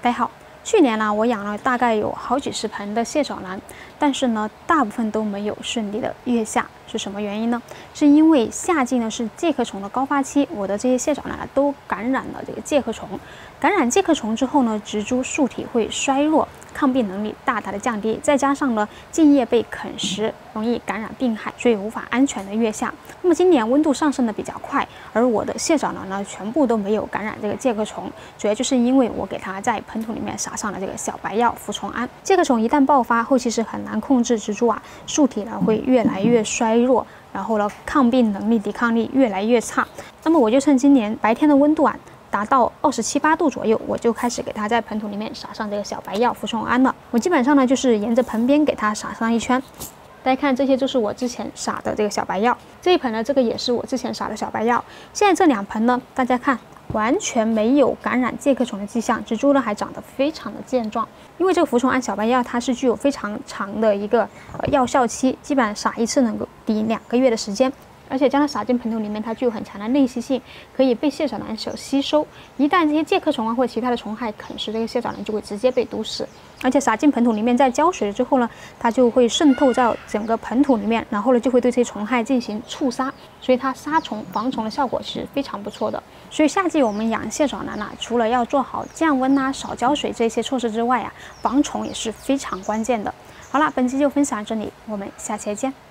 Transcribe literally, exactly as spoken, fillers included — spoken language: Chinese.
大家好，去年呢，我养了大概有好几十盆的蟹爪兰，但是呢，大部分都没有顺利的月下，是什么原因呢？是因为夏季呢是介壳虫的高发期，我的这些蟹爪兰都感染了这个介壳虫。感染介壳虫之后呢，植株树体会衰弱，抗病能力大大的降低，再加上呢茎叶被啃食，容易感染病害，所以无法安全的月下。那么今年温度上升的比较快，而我的蟹爪兰呢全部都没有感染这个介壳虫，主要就是因为我给它在盆土里面撒上了这个小白药扶虫胺。介壳虫一旦爆发，后期是很难控制植株啊，树体呢会越来越衰弱，然后呢抗病能力、抵抗力越来越差。那么我就趁今年白天的温度啊达到二十七八度左右，我就开始给它在盆土里面撒上这个小白药扶虫胺了。我基本上呢就是沿着盆边给它撒上一圈。大家看，这些就是我之前撒的这个小白药。这一盆呢，这个也是我之前撒的小白药。现在这两盆呢，大家看，完全没有感染介壳虫的迹象，植株呢还长得非常的健壮。因为这个扶虫胺小白药它是具有非常长的一个呃药效期，基本上撒一次能够抵两个月的时间。而且将它撒进盆土里面，它具有很强的内吸性，可以被蟹爪兰所吸收。一旦这些介壳虫啊或者其他的虫害啃食这个蟹爪兰，就会直接被毒死。而且撒进盆土里面，在浇水之后呢，它就会渗透到整个盆土里面，然后呢就会对这些虫害进行促杀，所以它杀虫防虫的效果是非常不错的。所以夏季我们养蟹爪兰啊，除了要做好降温啊、少浇水这些措施之外啊，防虫也是非常关键的。好了，本期就分享到这里，我们下期再见。